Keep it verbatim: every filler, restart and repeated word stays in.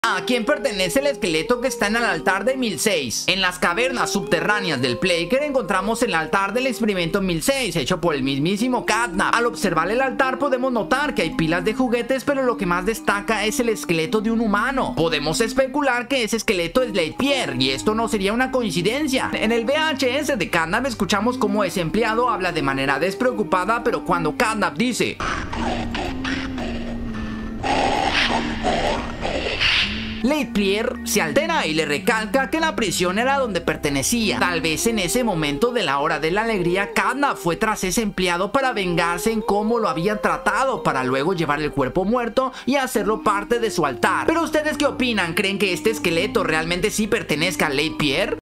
¿A quién pertenece el esqueleto que está en el altar de mil seis? En las cavernas subterráneas del Plagueis encontramos el altar del experimento mil seis, hecho por el mismísimo Catnap. Al observar el altar podemos notar que hay pilas de juguetes, pero lo que más destaca es el esqueleto de un humano. Podemos especular que ese esqueleto es Leitpierre, y esto no sería una coincidencia. En el V H S de Catnap escuchamos cómo ese empleado habla de manera despreocupada, pero cuando Catnap dice Leitpierre se altera y le recalca que la prisión era donde pertenecía. Tal vez en ese momento de la hora de la alegría, Catnap fue tras ese empleado para vengarse en cómo lo habían tratado, para luego llevar el cuerpo muerto y hacerlo parte de su altar. Pero ¿ustedes qué opinan? ¿Creen que este esqueleto realmente sí pertenezca a Leitpierre?